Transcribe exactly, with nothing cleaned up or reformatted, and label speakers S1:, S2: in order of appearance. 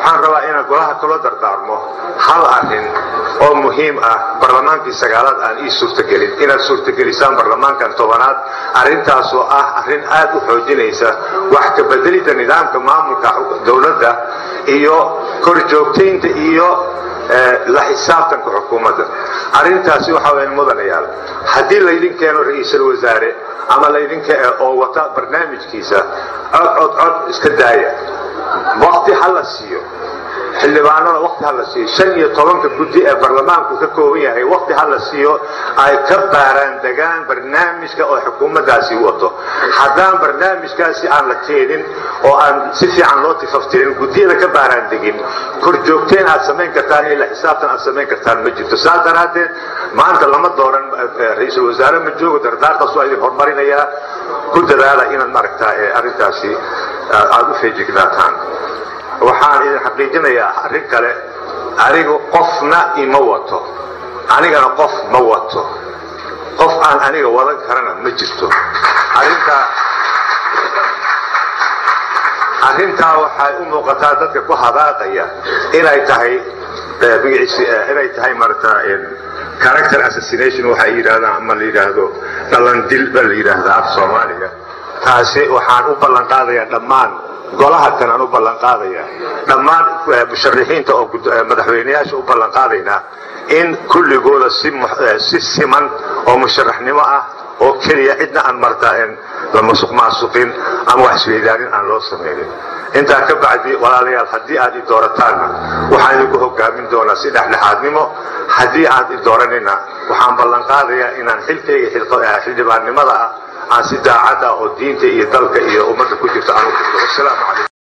S1: waxaan rabaa inaan golaha kala dardaarmo hal arrin oo muhiim ah barlamaankii sagaalaad aan ii suurtagelin inaad suurtagelisaan barlamaankan tobanaad arrintaas oo ah arrin aad u xoojinaysa wax ka bedelida nidaamka maamulka dawladda iyo korjoogteynta iyo la xisaabtanka xukuumadda arrintaasi waxa weyn mudanayaal haddii la idin keeno ra'iisul wasaare ama la idin keeno oo wata barnaamijkiisa cod cod cod iska daaya waqti hal la siiyo xildhibaanada waqti hal la siiyo shan iyo tobanka guddi ee baarlamaanku ka kooban yahay waqti hal la siiyo ay ka baaraan degaan barnaamijka oo xukuumaddaasi wato haddaan barnaamijkaasi aan la keenin oo aan si fiican loo tifaftirin guddiyada ka baaraan degin korjoogteen aad samayn kartaan ila xisaabtan aad samayn kartaan ma jirto saa daraadeed maanta lama dooran ra'iisul wasaare ma joogo dardaartaas waa idin horumarinayaa ku dadaala inaad maaragtaa arrintaasi aad u feejignaataan waxaan idin xaqiijinayaa arrin kale anigu qofna ima wato anigana qof ma wato qof aan aniga wadan karana ma jirto arrintaa arrintaa waxay u muuqataa dadka ku hadaaqaya inay tahay inay tahay marta character assassination waxay yidhaahdaan ama la yidhaahdo dhalandil baa la yidhaahdaa af soomaaliga taasi waxaan u ballan qaadayaa dhammaan golaha kan aan u ballan qaadaya dhammaan musharaxiinta oo madaxweynayaasha u ballan qaadaynaa in kulligooda si siman oo musharaxnimo ah oo keliya cidna aan martaan la masuq maasuqin ama wax isweydaarin aan loo samaynin intaa ka bacdi walaalayaal haddii aad i doorataanna waxaan idinku hogaamin doonaa si dhexdhexaadnimo haddii aad i dooranina waxaan ballan qaadayaa inaan xilkayga xildhibaannimada ah aan si daacad ah oo diinta iyo dalka iyo ummadda ku jirto aan u jirto wassalaamu calaykum